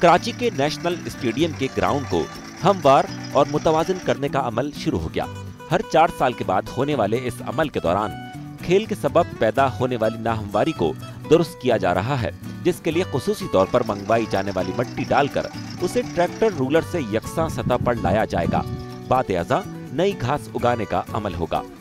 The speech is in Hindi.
कराची के नेशनल स्टेडियम के ग्राउंड को हमवार और मुतवाज़िन करने का अमल शुरू हो गया। हर 4 साल के बाद होने वाले इस अमल के दौरान खेल के सबब पैदा होने वाली नाहमवारी को दुरुस्त किया जा रहा है, जिसके लिए खुसूसी तौर पर मंगवाई जाने वाली मिट्टी डालकर उसे ट्रैक्टर रूलर से यकसा सतह पर लाया जाएगा। बाद-ए-अज़ा नई घास उगाने का अमल होगा।